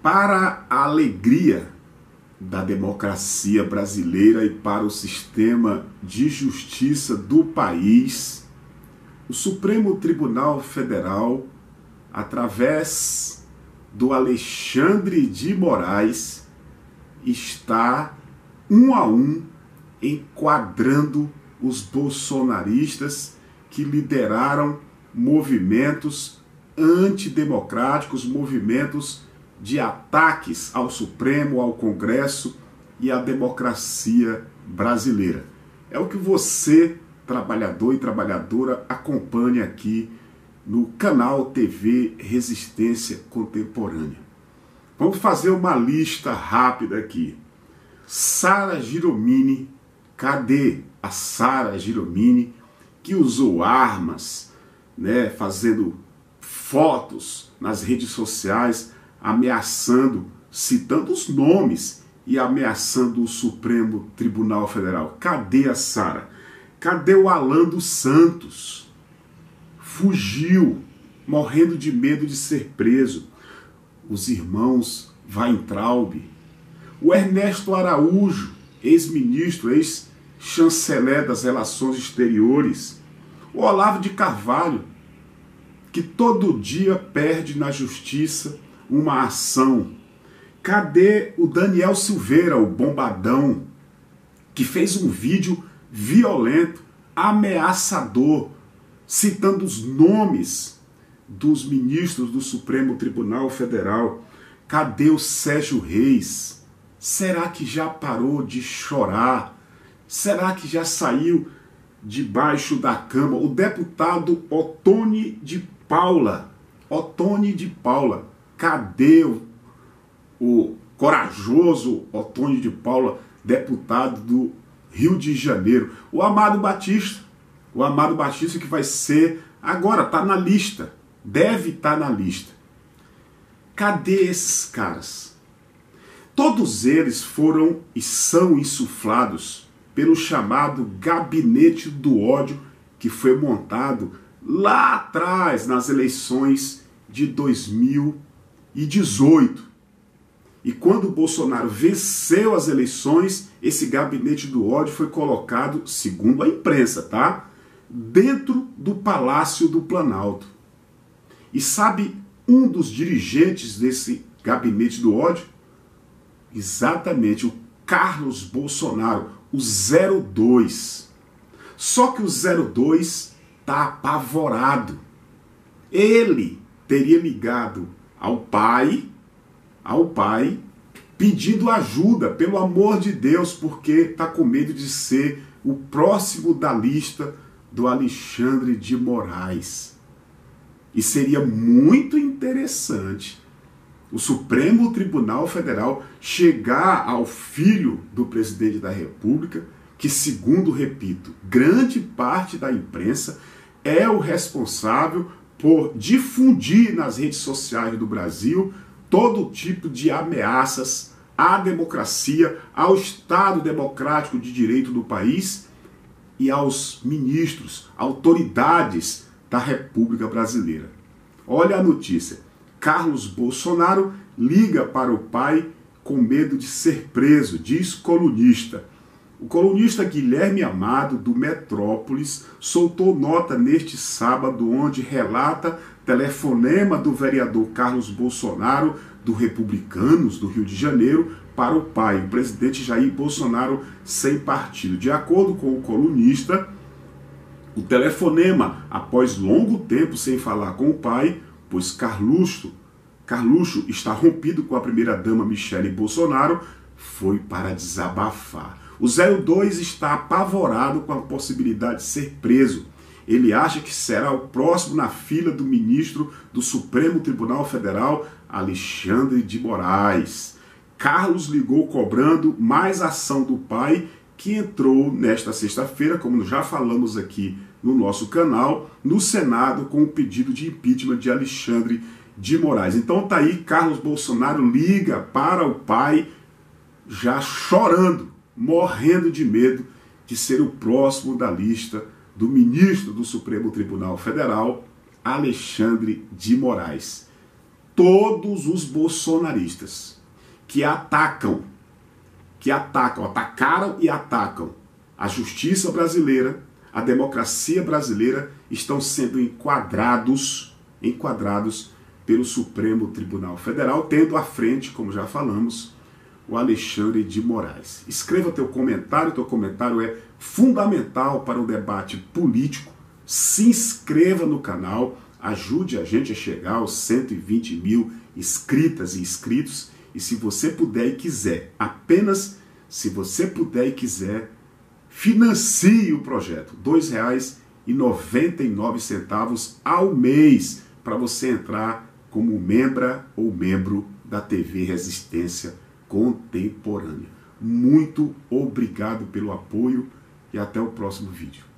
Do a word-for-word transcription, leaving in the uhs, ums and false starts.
Para a alegria da democracia brasileira e para o sistema de justiça do país, o Supremo Tribunal Federal, através do Alexandre de Moraes, está um a um enquadrando os bolsonaristas que lideraram movimentos antidemocráticos, movimentos de ataques ao Supremo, ao Congresso e à democracia brasileira. É o que você, trabalhador e trabalhadora, acompanha aqui no canal T V Resistência Contemporânea. Vamos fazer uma lista rápida aqui. Sara Giromini, cadê a Sara Giromini, que usou armas, né, fazendo fotos nas redes sociais, ameaçando, citando os nomes e ameaçando o Supremo Tribunal Federal? Cadê a Sara? Cadê o Alan dos Santos? Fugiu, morrendo de medo de ser preso. Os irmãos Weintraub, o Ernesto Araújo, ex-ministro, ex-chanceler das Relações Exteriores, o Olavo de Carvalho, que todo dia perde na justiça uma ação. Cadê o Daniel Silveira, o bombadão, que fez um vídeo violento, ameaçador, citando os nomes dos ministros do Supremo Tribunal Federal? Cadê o Sérgio Reis? Será que já parou de chorar? Será que já saiu debaixo da cama? O deputado Ottoni de Paula, Ottoni de Paula, cadê o, o corajoso Ottoni de Paula, deputado do Rio de Janeiro? O Amado Batista, o Amado Batista que vai ser, agora está na lista, deve estar na lista. Cadê esses caras? Todos eles foram e são insuflados pelo chamado Gabinete do Ódio, que foi montado lá atrás, nas eleições de dois mil e dezoito. E quando o Bolsonaro venceu as eleições, esse Gabinete do Ódio foi colocado, segundo a imprensa, tá? Dentro do Palácio do Planalto. E sabe um dos dirigentes desse Gabinete do Ódio? Exatamente, o Carlos Bolsonaro, o zero dois. Só que o zero dois está apavorado. Ele teria ligado ao pai, ao pai, pedindo ajuda, pelo amor de Deus, porque está com medo de ser o próximo da lista do Alexandre de Moraes. E seria muito interessante o Supremo Tribunal Federal chegar ao filho do presidente da República, que, segundo, repito, grande parte da imprensa é o responsável por difundir nas redes sociais do Brasil todo tipo de ameaças à democracia, ao Estado democrático de direito do país e aos ministros, autoridades da República Brasileira. Olha a notícia. Carlos Bolsonaro liga para o pai com medo de ser preso, diz colunista. O colunista Guilherme Amado, do Metrópolis, soltou nota neste sábado onde relata telefonema do vereador Carlos Bolsonaro, do Republicanos, do Rio de Janeiro, para o pai, o presidente Jair Bolsonaro sem partido. De acordo com o colunista, o telefonema, após longo tempo sem falar com o pai, pois Carluxo, Carluxo está rompido com a primeira-dama Michele Bolsonaro, foi para desabafar. O zero dois está apavorado com a possibilidade de ser preso. Ele acha que será o próximo na fila do ministro do Supremo Tribunal Federal, Alexandre de Moraes. Carlos ligou cobrando mais ação do pai, que entrou nesta sexta-feira, como já falamos aqui no nosso canal, no Senado com o pedido de impeachment de Alexandre de Moraes. Então tá aí, Carlos Bolsonaro liga para o pai já chorando, morrendo de medo de ser o próximo da lista do ministro do Supremo Tribunal Federal, Alexandre de Moraes. todos os bolsonaristas que atacam, que atacam, atacaram e atacam a justiça brasileira, a democracia brasileira, estão sendo enquadrados, enquadrados pelo Supremo Tribunal Federal, tendo à frente, como já falamos, o Alexandre de Moraes. Escreva teu comentário, teu comentário é fundamental para o debate político. Se inscreva no canal, ajude a gente a chegar aos cento e vinte mil inscritas e inscritos. E se você puder e quiser, apenas se você puder e quiser, financie o projeto. dois reais e noventa e nove centavos ao mês para você entrar como membra ou membro da T V Resistência Contemporânea. Muito obrigado pelo apoio e até o próximo vídeo.